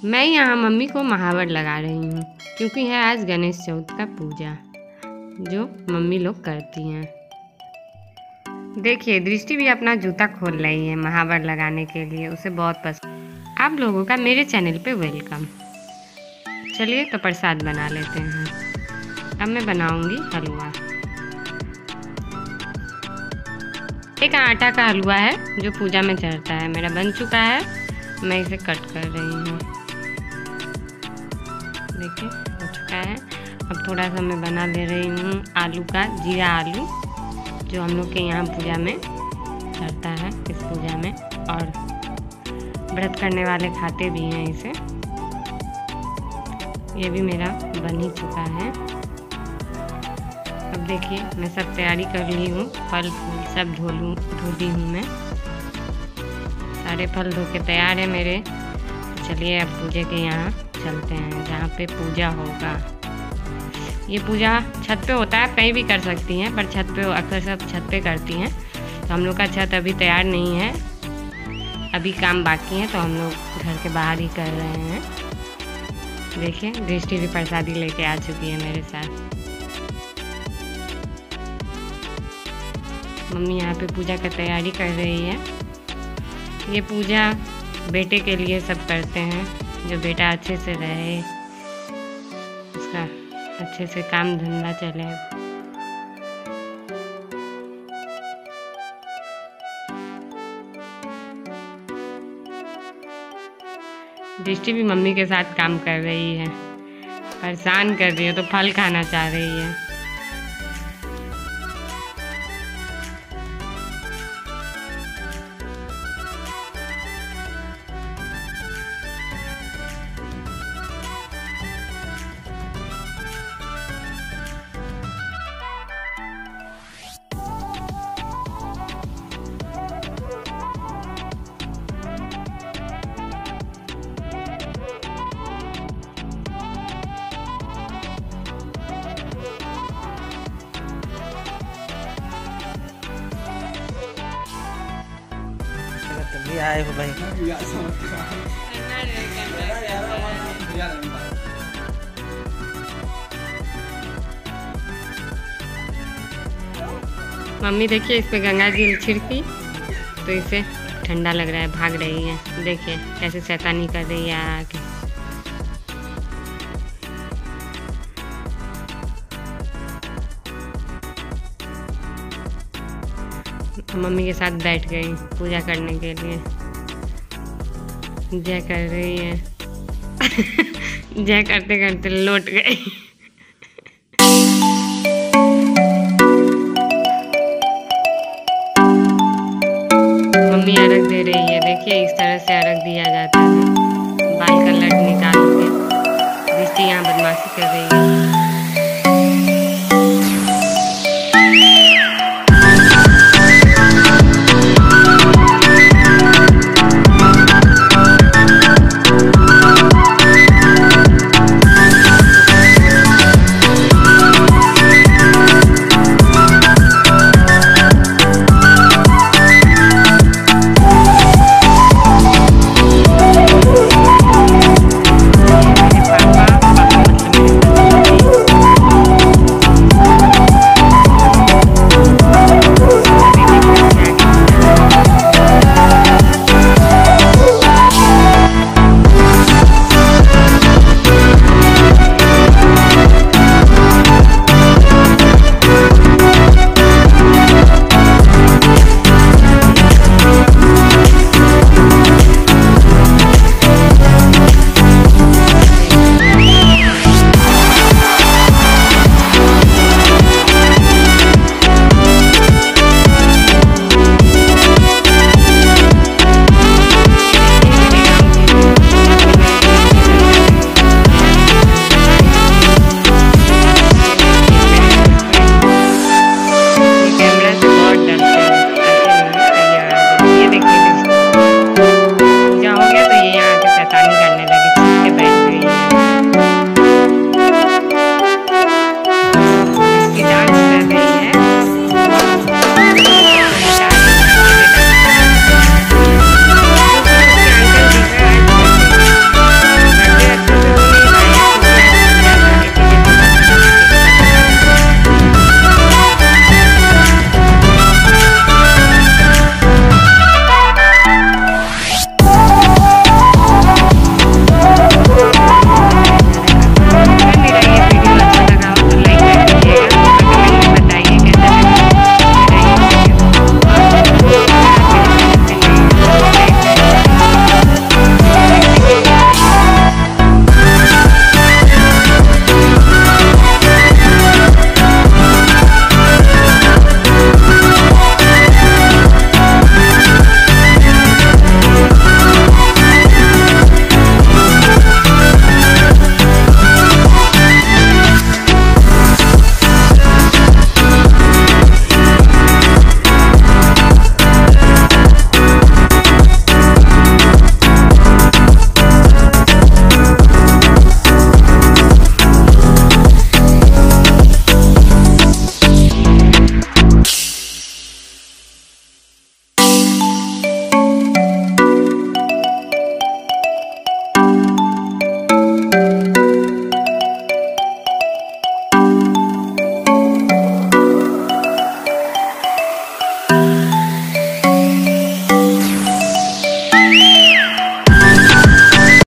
मैं यहाँ मम्मी को महावर लगा रही हूँ क्योंकि है आज गणेश चौथ का पूजा जो मम्मी लोग करती हैं। देखिए दृष्टि भी अपना जूता खोल रही है महावर लगाने के लिए, उसे बहुत पसंद। आप लोगों का मेरे चैनल पे वेलकम। चलिए तो प्रसाद बना लेते हैं। अब मैं बनाऊंगी हलवा। एक आटा का हलवा है जो पूजा में चढ़ता है। मेरा बन चुका है, मैं इसे कट कर रही हूँ। देखिए हो चुका है। अब थोड़ा सा मैं बना ले रही हूँ आलू का, जीरा आलू, जो हम लोग के यहाँ पूजा में चढ़ता है इस पूजा में, और व्रत करने वाले खाते भी हैं इसे। ये भी मेरा बन ही चुका है। अब देखिए मैं सब तैयारी कर ली हूँ, फल फूल सब धो दी हूँ मैं। सारे फल धो के तैयार है मेरे। चलिए अब पूजे के यहाँ चलते हैं जहाँ पे पूजा होगा। ये पूजा छत पे होता है, कहीं भी कर सकती हैं, पर छत पे अक्सर सब छत पे करती हैं। तो हम लोग का छत अभी तैयार नहीं है, अभी काम बाकी है, तो हम लोग घर के बाहर ही कर रहे हैं। देखिए दृष्टि भी प्रसादी लेके आ चुकी है मेरे साथ। मम्मी यहाँ पे पूजा की तैयारी कर रही है। ये पूजा बेटे के लिए सब करते हैं, जो बेटा अच्छे से रहे, उसका अच्छे से काम धंधा चले। दृष्टि भी मम्मी के साथ काम कर रही है, परेशान कर रही है, तो फल खाना चाह रही है। आए हो भाई। मम्मी देखिए इस पे गंगा जल छिड़की तो इसे ठंडा लग रहा है, भाग रही है। देखिए कैसे शैतानी कर रही है आके। मम्मी के साथ बैठ गई पूजा करने के लिए। जय कर रही है जय करते करते लौट गई। मम्मी अर्घ दे रही है। देखिए इस तरह से अर्घ दिया जाता है। बाल का लट निकाल के। दृष्टि यहाँ बदमाशी कर रही है।